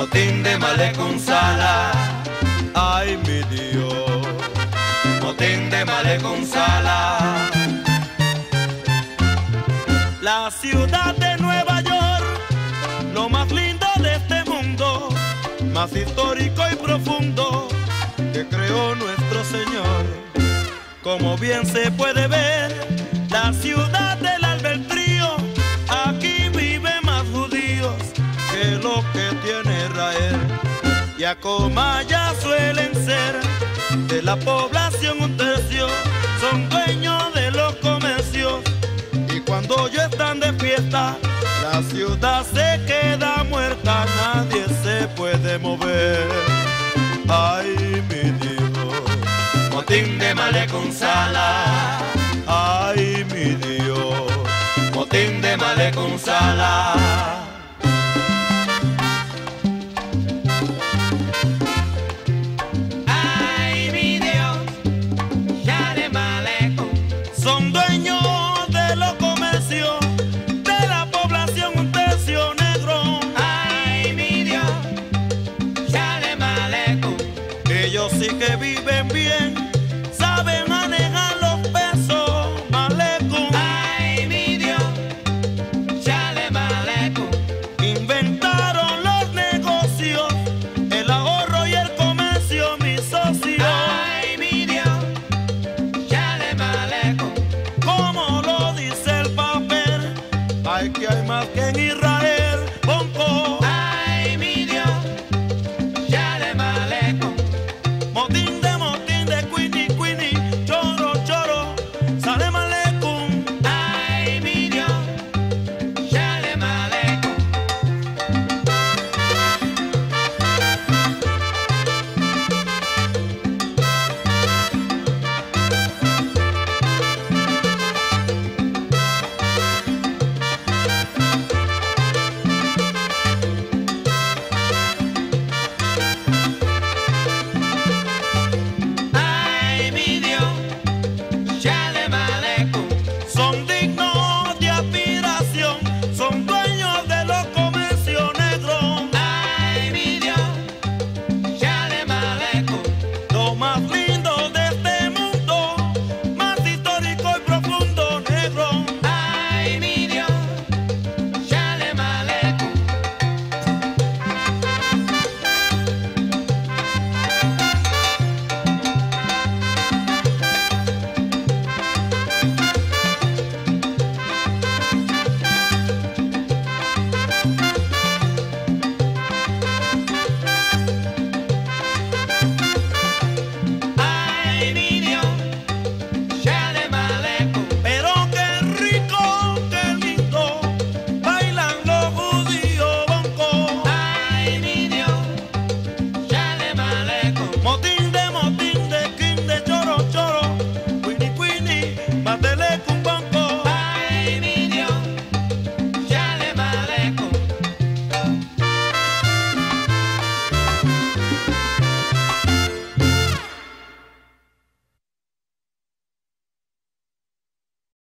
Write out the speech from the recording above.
motín de malecón sala. Ay, mi Dios, motín de malecón sala. La ciudad de Nueva York, lo más lindo de este mundo, más histórico y profundo que creó nuestro Señor. Como bien se puede ver, la ciudad del albedrío, aquí vive más judíos que lo que tiene Israel. Y a Comaya suelen ser de la población un tercio, son dueños de los comercios. Y cuando ellos están de fiesta, la ciudad se queda muerta, nadie se puede mover. Ay, mi Dios, motín de malecón sala. Ay, mi Dios, motín de malecón sala. Ay, mi Dios, ya de malecón. Son dueños de los comercios, de la población un tercio negro. Ay, mi Dios, ya de malecón. Ellos sí que viven bien, saben manejar los pesos, malecón. Ay, mi Dios, ya de malecón. Inventaron los negocios, el ahorro y el comercio, mi socio. Ay, mi Dios, ya de malecón. Como lo dice el papel, hay que hay más que en Israel.